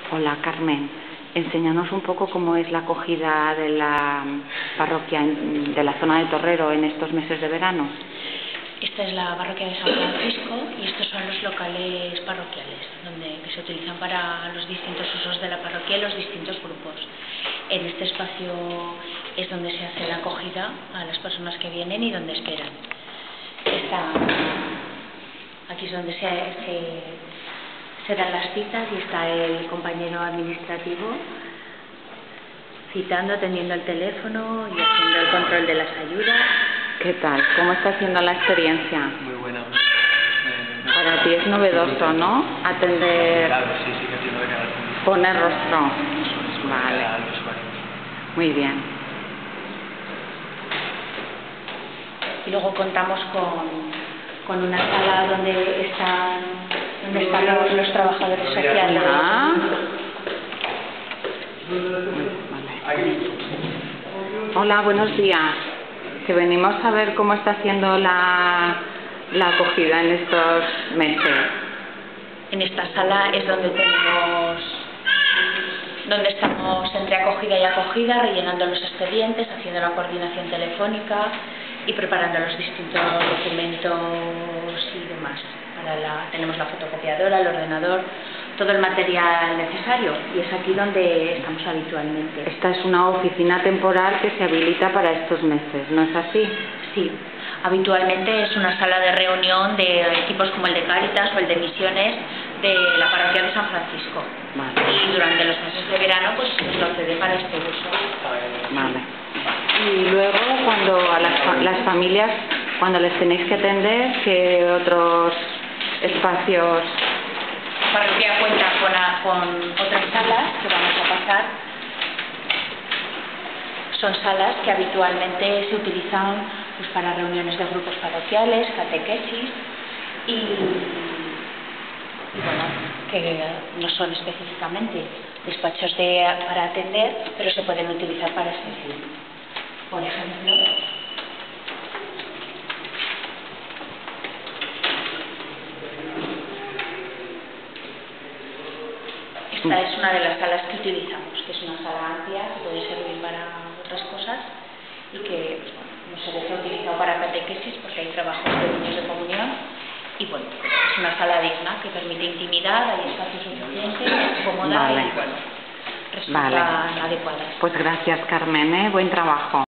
Hola, Carmen. Enséñanos un poco cómo es la acogida de la parroquia de la zona de Torrero en estos meses de verano. Esta es la parroquia de San Francisco y estos son los locales parroquiales que se utilizan para los distintos usos de la parroquia y los distintos grupos. En este espacio es donde se hace la acogida a las personas que vienen y donde esperan. Aquí es donde se dan las citas y está el compañero administrativo citando, atendiendo el teléfono y haciendo el control de las ayudas. ¿Qué tal? ¿Cómo está siendo la experiencia? Muy buena. Para ti es novedoso, ¿no? Atender, Claro, sí, que estoy novedad. poner rostro. Eso es, Vale. al usuario. Muy bien. Y luego contamos con una sala donde están los trabajadores sociales. Hola. Hola, buenos días. Que venimos a ver cómo está haciendo la acogida en estos meses. En esta sala es donde estamos entre acogida y acogida, rellenando los expedientes, haciendo la coordinación telefónica y preparando los distintos documentos y demás. Tenemos la fotocopiadora, el ordenador, todo el material necesario, y es aquí donde estamos habitualmente. Esta es una oficina temporal que se habilita para estos meses, ¿no es así? Sí, habitualmente es una sala de reunión de equipos como el de Cáritas o el de Misiones de la parroquia de San Francisco. Vale. Y durante los meses de verano pues lo cede para este uso. Vale. Y luego, cuando a las familias, cuando les tenéis que atender, ¿qué otros espacios? La parroquia cuenta con otras salas que vamos a pasar. Son salas que habitualmente se utilizan pues, para reuniones de grupos parroquiales, catequesis y bueno, que no son específicamente despachos para atender, pero se pueden utilizar para este fin. Por ejemplo, esta es una de las salas que utilizamos, que es una sala amplia que puede servir para otras cosas y que pues, bueno, no se les ha utilizado para catequesis porque hay trabajos de niños de comunión y bueno, es una sala digna que permite intimidad, hay espacio suficiente, es cómoda. Vale. Y bueno, resultan adecuadas. Pues gracias, Carmen, ¿eh? Buen trabajo.